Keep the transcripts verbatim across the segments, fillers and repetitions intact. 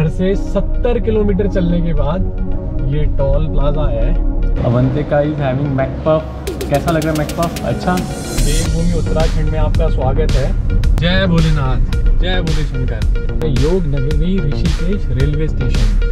घर से सत्तर किलोमीटर चलने के बाद ये टोल प्लाजा है। Avantika is having McPuff. कैसा लग रहा है मैकपफ? अच्छा। देवभूमि उत्तराखंड में आपका स्वागत है। जय भोलेनाथ, जय भोले शंकर। योग नगरी Rishikesh railway station.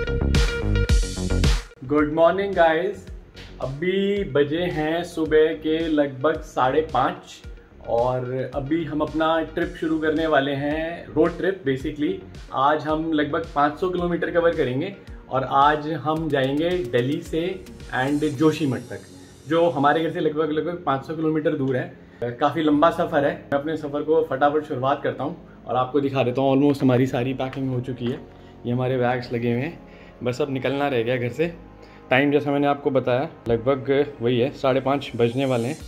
Good morning guys. अभी बजे हैं सुबह के लगभग साढ़े पाँच और अभी हम अपना ट्रिप शुरू करने वाले हैं, रोड ट्रिप बेसिकली। आज हम लगभग पाँच सौ किलोमीटर कवर करेंगे और आज हम जाएंगे दिल्ली से एंड जोशीमठ तक, जो हमारे घर से लगभग लगभग पाँच सौ किलोमीटर दूर है। काफ़ी लंबा सफ़र है। मैं अपने सफ़र को फटाफट शुरुआत करता हूँ और आपको दिखा देता हूँ। ऑलमोस्ट हमारी सारी पैकिंग हो चुकी है। ये हमारे बैग्स लगे हुए हैं, बस अब निकलना रह गया घर से। टाइम जैसा मैंने आपको बताया लगभग वही है, साढ़े पाँच बजने वाले हैं।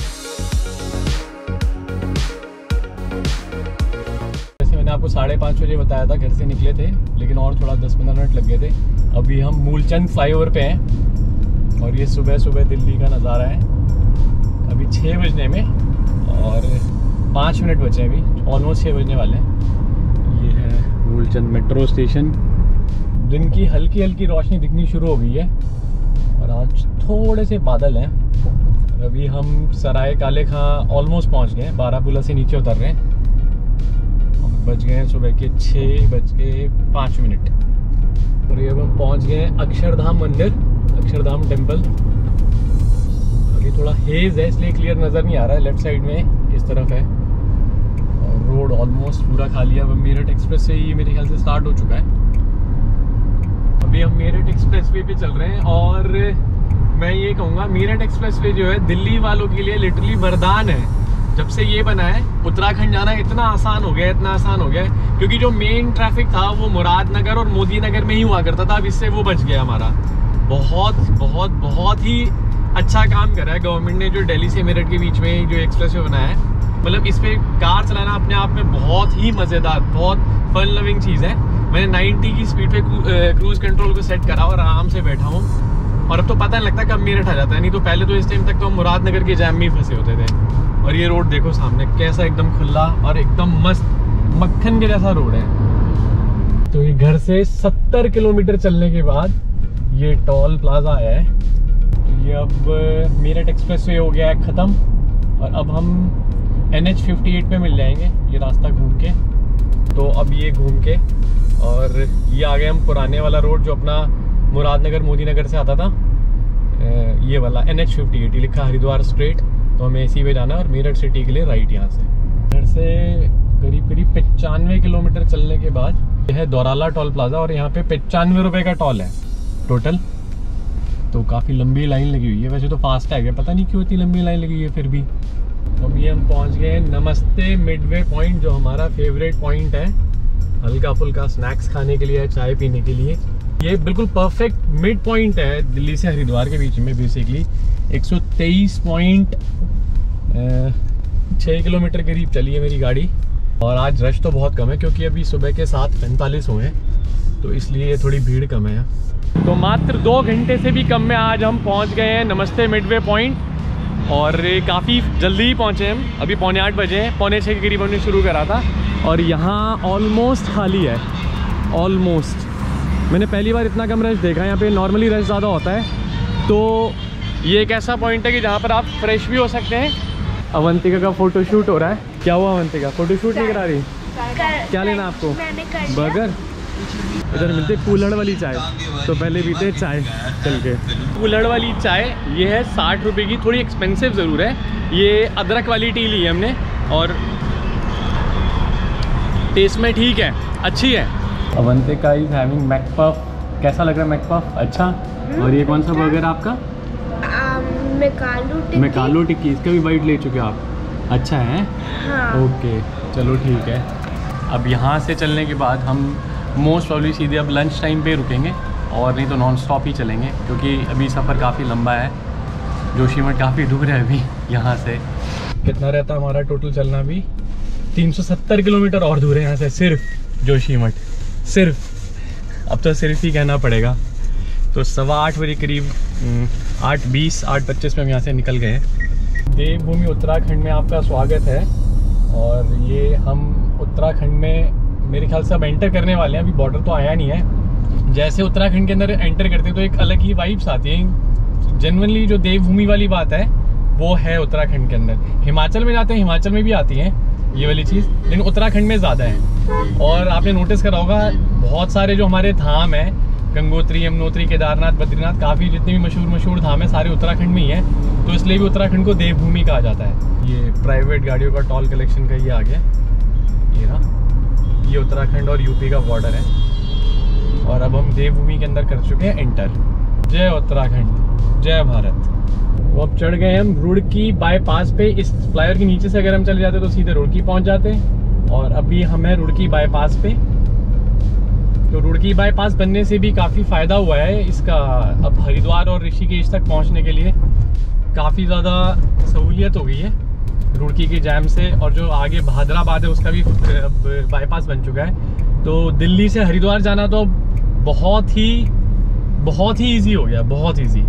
जैसे मैंने आपको साढ़े पाँच बजे बताया था घर से निकले थे, लेकिन और थोड़ा दस पंद्रह मिनट लग गए थे। अभी हम मूलचंद फ्लाईओवर पे हैं और ये सुबह सुबह दिल्ली का नज़ारा है। अभी छः बजने में और पाँच मिनट बचे हैं, अभी ऑलमोस्ट छः बजने वाले हैं। ये है मूलचंद मेट्रो स्टेशन। दिन की हल्की हल्की रोशनी दिखनी शुरू हो गई है और आज थोड़े से बादल हैं। अभी हम सराय काले खां ऑलमोस्ट पहुंच गए हैं, बारापुला से नीचे उतर रहे हैं और बज गए हैं सुबह के छः बज के पाँच मिनट। और ये अब हम पहुंच गए हैं अक्षरधाम मंदिर, अक्षरधाम टेम्पल। अभी थोड़ा हेज है इसलिए क्लियर नज़र नहीं आ रहा है। लेफ्ट साइड में इस तरफ है और रोड ऑलमोस्ट पूरा खाली है। अब मेरठ एक्सप्रेस से ही मेरे ख्याल से स्टार्ट हो चुका है। अभी हम मेरठ एक्सप्रेस वे पे चल रहे हैं और मैं ये कहूँगा मेरठ एक्सप्रेस वे जो है दिल्ली वालों के लिए लिटरली वरदान है। जब से ये बना है उत्तराखंड जाना इतना आसान हो गया, इतना आसान हो गया है, क्योंकि जो मेन ट्रैफिक था वो मुरादनगर और मोदी नगर में ही हुआ करता था। अब इससे वो बच गया हमारा। बहुत बहुत बहुत ही अच्छा काम करा है गवर्नमेंट ने, जो दिल्ली से मेरठ के बीच में जो एक्सप्रेस वे बनाया है। मतलब इस पर कार चलाना अपने आप में बहुत ही मज़ेदार, बहुत फन लविंग चीज़ है। मैंने नब्बे की स्पीड पे क्रूज कंट्रोल को सेट करा और आराम से बैठा हूँ और अब तो पता नहीं लगता कब मेरठ आ जाता है। नहीं तो पहले तो इस टाइम तक तो हम मुरादनगर के जैम में ही फंसे होते थे। और ये रोड देखो सामने कैसा एकदम खुला और एकदम मस्त मक्खन के जैसा रोड है। तो ये घर से सत्तर किलोमीटर चलने के बाद ये टोल प्लाजा है। ये अब मेरठ एक्सप्रेस वे हो गया है ख़त्म और अब हम एन एच फिफ्टी एट पे मिल जाएंगे ये रास्ता घूम के। तो अब ये घूम के और ये आ गए हम पुराने वाला रोड जो अपना मुरादनगर मोदी नगर से आता था, ये वाला एन एच फिफ्टी एट लिखा हरिद्वार स्ट्रेट। तो हमें इसी पे जाना है और मेरठ सिटी के लिए राइट यहाँ से। घर से करीब करीब पचानवे किलोमीटर चलने के बाद यह है दौराला टोल प्लाजा और यहाँ पे पचानवे रुपये का टोल है टोटल। तो काफ़ी लंबी लाइन लगी हुई है। वैसे तो फास्ट है, पता नहीं क्यों इतनी लंबी लाइन लगी हुई है फिर भी। अभी हम पहुँच गए नमस्ते मिडवे पॉइंट, जो हमारा फेवरेट पॉइंट है हल्का फुल्का स्नैक्स खाने के लिए, चाय पीने के लिए। ये बिल्कुल परफेक्ट मिड पॉइंट है दिल्ली से हरिद्वार के बीच में। बेसिकली एक सौ तेईस पॉइंट छः किलोमीटर करीब चली है मेरी गाड़ी और आज रश तो बहुत कम है क्योंकि अभी सुबह के सात पैंतालीस हुए हैं, तो इसलिए थोड़ी भीड़ कम है। तो मात्र दो घंटे से भी कम में आज हम पहुंच गए हैं नमस्ते मिडवे पॉइंट और काफ़ी जल्दी ही पहुंचे हम। अभी पौने आठ बजे हैं, पौने छः के करीब हमने शुरू करा था और यहाँ ऑलमोस्ट खाली है। ऑलमोस्ट मैंने पहली बार इतना कम रश देखा है। यहाँ पे नॉर्मली रश ज़्यादा होता है। तो ये एक ऐसा पॉइंट है कि जहाँ पर आप फ्रेश भी हो सकते हैं। अवंतिका का फ़ोटोशूट हो रहा है। क्या हुआ अवंतिका, फ़ोटोशूट नहीं करा रही? कर, क्या लेना आपको? बर्गर। इधर मिलते कुल्हड़ वाली चाय, तो पहले पीते चाय चल के। कुल्हड़ वाली चाय ये है साठ रुपये की, थोड़ी एक्सपेंसिव ज़रूर है। ये अदरक वाली टी ली है हमने और टेस्ट में ठीक है, अच्छी है। Avantika is having McPuff. कैसा लग रहा है मैकपफ? अच्छा। और ये कौन सा बर्गर आपका? मैकालू टिक्की। मैकालू टिक्की, इसका भी बाइट ले चुके हो आप? अच्छा है। हाँ। ओके चलो ठीक है। अब यहाँ से चलने के बाद हम मोस्ट प्रॉब्ली सीधे अब लंच टाइम पे रुकेंगे और नहीं तो नॉन स्टॉप ही चलेंगे, क्योंकि अभी सफ़र काफ़ी लंबा है। जोशीमठ काफ़ी दूर है अभी यहाँ से। कितना रहता है हमारा टोटल चलना? भी तीन सौ सत्तर किलोमीटर और दूर है यहाँ से सिर्फ जोशीमठ, सिर्फ। अब तो सिर्फ ही कहना पड़ेगा। तो सवा आठ बजे करीब, आठ बीस आठ पच्चीस में हम यहाँ से निकल गए हैं। देवभूमि उत्तराखंड में आपका स्वागत है और ये हम उत्तराखंड में मेरे ख्याल से अब एंटर करने वाले हैं, अभी बॉर्डर तो आया नहीं है। जैसे उत्तराखंड के अंदर एंटर करते हैं तो एक अलग ही वाइब्स आती है। जनरली जो देवभूमि वाली बात है वो है उत्तराखंड के अंदर। हिमाचल में जाते हैं, हिमाचल में भी आती है ये वाली चीज़, लेकिन उत्तराखंड में ज़्यादा है। और आपने नोटिस करा होगा बहुत सारे जो हमारे धाम हैं, गंगोत्री, यमुनोत्री, केदारनाथ, बद्रीनाथ, काफ़ी जितने भी मशहूर मशहूर धाम है सारे उत्तराखंड में ही हैं। तो इसलिए भी उत्तराखंड को देवभूमि कहा जाता है। ये प्राइवेट गाड़ियों का टोल कलेक्शन का ये आ गया, ये ना, ये उत्तराखंड और यूपी का बॉर्डर है। और अब हम देवभूमि के अंदर कर चुके हैं एंटर। जय उत्तराखंड, जय भारत। वो अब चढ़ गए हम रुड़की बाईपास पे। इस फ्लाईओवर के नीचे से अगर हम चले जाते तो सीधे रुड़की पहुंच जाते हैं। और अभी हम हैं रुड़की बाईपास पे। तो रुड़की बाईपास बनने से भी काफ़ी फ़ायदा हुआ है इसका। अब हरिद्वार और ऋषिकेश तक पहुंचने के लिए काफ़ी ज़्यादा सहूलियत हो गई है रुड़की के जैम से। और जो आगे भादराबाद है उसका भी बाईपास बन चुका है। तो दिल्ली से हरिद्वार जाना तो बहुत ही बहुत ही ईजी हो गया, बहुत ईजी।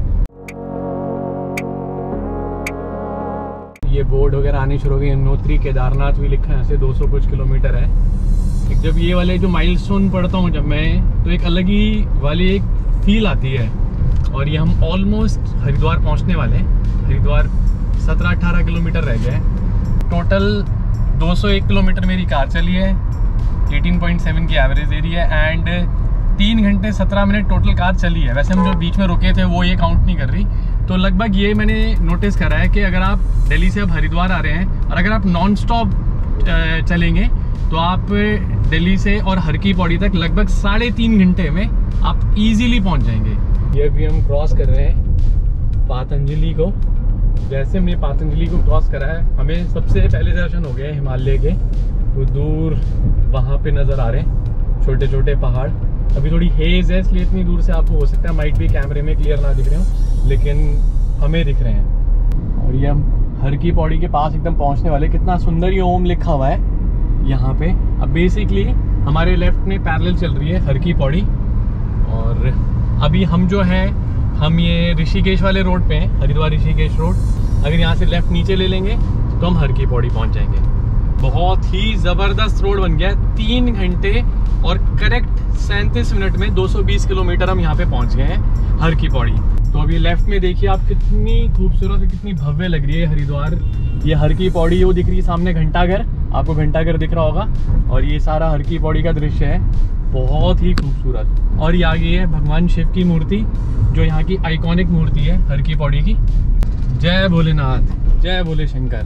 ये बोर्ड वगैरह आने शुरू हो गए। यमुनोत्री, केदारनाथ भी लिखा है, ऐसे दो सौ कुछ किलोमीटर है। जब ये वाले जो माइलस्टोन पढ़ता हूँ जब मैं, तो एक अलग ही वाली एक फील आती है। और ये हम ऑलमोस्ट हरिद्वार पहुँचने वाले हैं। हरिद्वार सत्रह अठारह किलोमीटर रह गया है। टोटल दो सौ एक किलोमीटर मेरी कार चली है, अठारह पॉइंट सात की एवरेज दे रही है। एंड तीन घंटे सत्रह मिनट टोटल कार चली है। वैसे हम जो बीच में रुके थे वो ये काउंट नहीं कर रही। तो लगभग ये मैंने नोटिस करा है कि अगर आप दिल्ली से अब हरिद्वार आ रहे हैं और अगर आप नॉन स्टॉप चलेंगे तो आप दिल्ली से और हर की पौड़ी तक लगभग साढ़े तीन घंटे में आप इजीली पहुंच जाएंगे। ये भी हम क्रॉस कर रहे हैं पातंजलि को। जैसे हमने पातंजलि को क्रॉस करा है, हमें सबसे पहले दर्शन हो गए हिमालय के। वो दूर वहाँ पे नज़र आ रहे हैं छोटे छोटे पहाड़। अभी थोड़ी हेज है इसलिए इतनी दूर से आपको हो सकता है माइट भी कैमरे में क्लियर ना दिख रहे हो, लेकिन हमें दिख रहे हैं। और ये हम हर की पौड़ी के पास एकदम पहुंचने वाले। कितना सुंदर ये ओम लिखा हुआ है यहाँ पे। अब बेसिकली हमारे लेफ्ट में पैरेलल चल रही है हर की पौड़ी। और अभी हम जो है हम ये ऋषिकेश वाले रोड पे हैं, हरिद्वार ऋषिकेश रोड। अगर यहाँ से लेफ्ट नीचे ले लेंगे तो हम हर की पौड़ी पहुँच जाएंगे। बहुत ही ज़बरदस्त रोड बन गया है। तीन घंटे और करेक्ट सैंतीस मिनट में दो सौ बीस किलोमीटर हम यहाँ पे पहुँच गए हैं हर की पौड़ी। तो अभी लेफ्ट में देखिए आप, कितनी खूबसूरत है, कितनी भव्य लग रही है हरिद्वार। ये हर की पौड़ी वो दिख रही है सामने, घंटाघर, आपको घंटाघर दिख रहा होगा। और ये सारा हर की पौड़ी का दृश्य है, बहुत ही खूबसूरत। और ये आगे है भगवान शिव की मूर्ति, जो यहाँ की आइकॉनिक मूर्ति है हर की पौड़ी की। जय भोलेनाथ, जय भोले शंकर।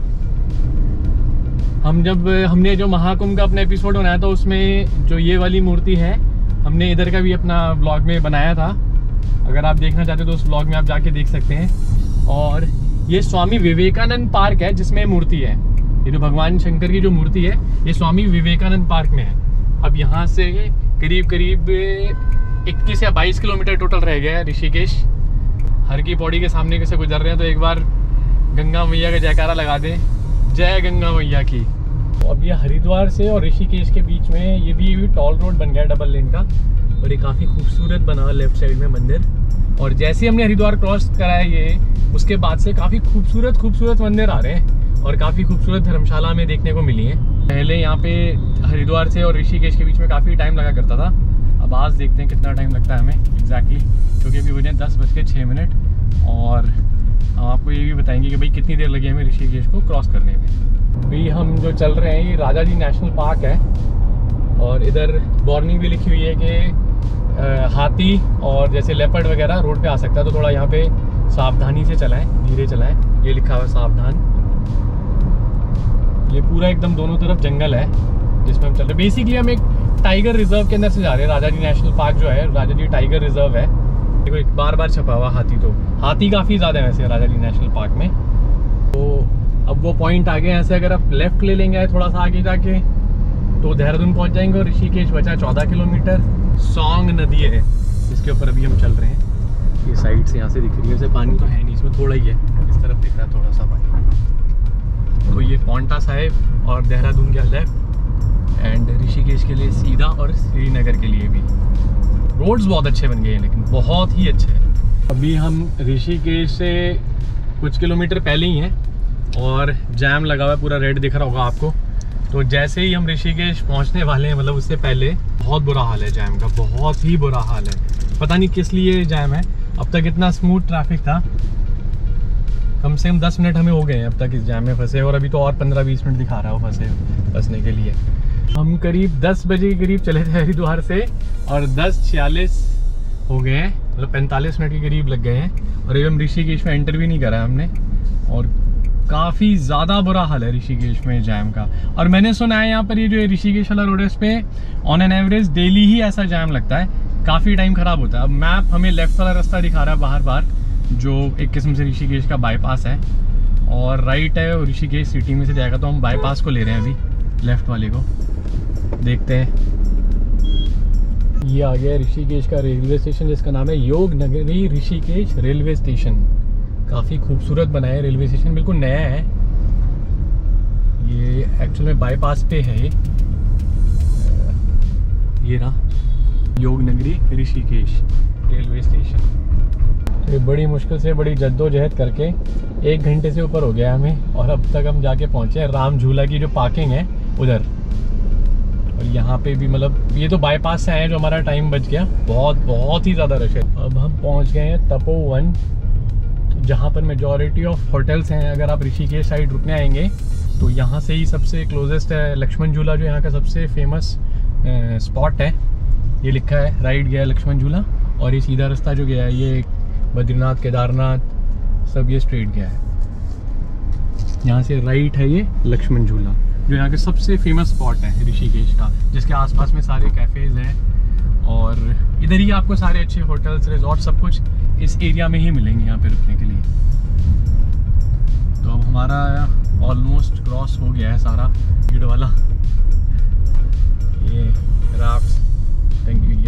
हम जब हमने जो महाकुंभ का अपना एपिसोड बनाया था उसमें जो ये वाली मूर्ति है, हमने इधर का भी अपना ब्लॉग में बनाया था। अगर आप देखना चाहते हो तो उस ब्लॉग में आप जाके देख सकते हैं। और ये स्वामी विवेकानंद पार्क है जिसमें मूर्ति है। ये जो भगवान शंकर की जो मूर्ति है ये स्वामी विवेकानंद पार्क में है। अब यहाँ से करीब करीब इक्कीस या बाईस किलोमीटर टोटल रह गया है ऋषिकेश। हर की पौड़ी के सामने से गुजर रहे हैं तो एक बार गंगा मैया का जयकारा लगा दें, जय गंगा मैया की। अब ये हरिद्वार से और ऋषिकेश के बीच में ये भी टॉल रोड बन गया डबल लेन का। और ये काफ़ी खूबसूरत बना लेफ्ट साइड में मंदिर। और जैसे हमने हरिद्वार क्रॉस करा है ये, उसके बाद से काफ़ी खूबसूरत खूबसूरत मंदिर आ रहे हैं और काफ़ी खूबसूरत धर्मशाला में देखने को मिली है। पहले यहाँ पे हरिद्वार से और ऋषिकेश के बीच में काफ़ी टाइम लगा करता था। अब आज देखते हैं कितना टाइम लगता है हमें एग्जैक्टली, क्योंकि अभी बजे दस बज के छः मिनट। और हम आपको ये भी बताएंगे कि भाई कितनी देर लगी हमें ऋषिकेश को क्रॉस करने में। भाई हम जो चल रहे हैं ये राजा जी नेशनल पार्क है। और इधर वार्निंग भी लिखी हुई है कि हाथी और जैसे लेपर्ड वगैरह रोड पे आ सकता है, तो थोड़ा यहाँ पे सावधानी से चलाएं, धीरे चलाएं। ये लिखा हुआ है सावधान। ये पूरा एकदम दोनों तरफ जंगल है जिसमें हम चल रहे हैं। बेसिकली हम एक टाइगर रिजर्व के अंदर से जा रहे हैं। राजा जी नेशनल पार्क जो है, राजा जी टाइगर रिजर्व है। देखो एक बार बार छपा हुआ हाथी, तो हाथी काफ़ी ज़्यादा है वैसे राजा जी नेशनल पार्क में। तो अब वो पॉइंट आगे यहाँ से अगर आप लेफ्ट ले लेंगे थोड़ा सा आगे जाके तो देहरादून पहुँच जाएंगे। और ऋषिकेश बचा चौदह किलोमीटर। सौंग नदी है जिसके ऊपर अभी हम चल रहे हैं। ये साइड से यहाँ से दिख रही है, वैसे पानी तो है नहीं, इसमें थोड़ा ही है, इस तरफ दिख रहा है थोड़ा सा पानी। तो ये पांवटा साहिब और देहरादून के लेफ्ट, एंड ऋषिकेश के लिए सीधा, और श्रीनगर के लिए भी। रोड्स बहुत अच्छे बन गए हैं, लेकिन बहुत ही अच्छे हैं। अभी हम ऋषिकेश से कुछ किलोमीटर पहले ही हैं और जैम लगा हुआ है, पूरा रेड दिख रहा होगा आपको। तो जैसे ही हम ऋषिकेश पहुंचने वाले हैं, मतलब उससे पहले बहुत बुरा हाल है जैम का, बहुत ही बुरा हाल है। पता नहीं किस लिए जैम है। अब तक इतना स्मूथ ट्रैफिक था, कम से कम दस मिनट हमें हो गए हैं अब तक इस जैम में फंसे, और अभी तो और पंद्रह बीस मिनट दिखा रहा है वो फंसे फंसने के लिए। हम करीब दस बजे के करीब चले थे हरिद्वार से, और दस छियालीस हो गए हैं, मतलब पैंतालीस मिनट के करीब लग गए हैं, और अभी हम ऋषिकेश में एंटर भी नहीं करा है हमने। और काफ़ी ज़्यादा बुरा हाल है ऋषिकेश में जैम का। और मैंने सुना है यहाँ पर ये जो ऋषिकेश वाला रोड है, इस पे ऑन एन एवरेज डेली ही ऐसा जैम लगता है, काफ़ी टाइम ख़राब होता है। अब मैप हमें लेफ्ट वाला रास्ता दिखा रहा है बाहर बाहर, जो एक किस्म से ऋषिकेश का बाईपास है, और राइट है ऋषिकेश सिटी में से जाएगा, तो हम बाईपास को ले रहे हैं अभी, लेफ्ट वाले को। देखते हैं। ये आ गया ऋषिकेश का रेलवे स्टेशन, जिसका नाम है योग नगरी ऋषिकेश रेलवे स्टेशन। काफ़ी खूबसूरत बना है रेलवे स्टेशन, बिल्कुल नया है। ये एक्चुअल में बाईपास पे है ये ये रहा योग नगरी ऋषिकेश रेलवे स्टेशन। तो ये बड़ी मुश्किल से, बड़ी जद्दोजहद करके एक घंटे से ऊपर हो गया हमें, और अब तक हम जाके पहुँचे हैं राम झूला की जो पार्किंग है उधर। और यहाँ पे भी मतलब ये तो बाईपास से आए हैं, जो हमारा टाइम बच गया। बहुत बहुत ही ज़्यादा रश है। अब हम पहुँच गए हैं तपोवन, जहाँ पर मेजॉरिटी ऑफ होटल्स हैं। अगर आप ऋषिकेश साइड रुकने आएंगे तो यहाँ से ही सबसे क्लोजेस्ट है लक्ष्मण झूला, जो यहाँ का सबसे फेमस स्पॉट है। ये लिखा है राइट गया लक्ष्मण झूला, और ये सीधा रास्ता जो गया है ये बद्रीनाथ केदारनाथ सब ये स्ट्रेट गया है। यहाँ से राइट है ये लक्ष्मण झूला, जो यहाँ के सबसे फेमस स्पॉट है ऋषिकेश का, जिसके आसपास में सारे कैफ़ेज़ हैं, और इधर ही आपको सारे अच्छे होटल्स रिजॉर्ट सब कुछ इस एरिया में ही मिलेंगे यहाँ पे रुकने के लिए। तो अब हमारा ऑलमोस्ट क्रॉस हो गया है सारा भीड़ वाला। ये राफ्ट, थैंक यू।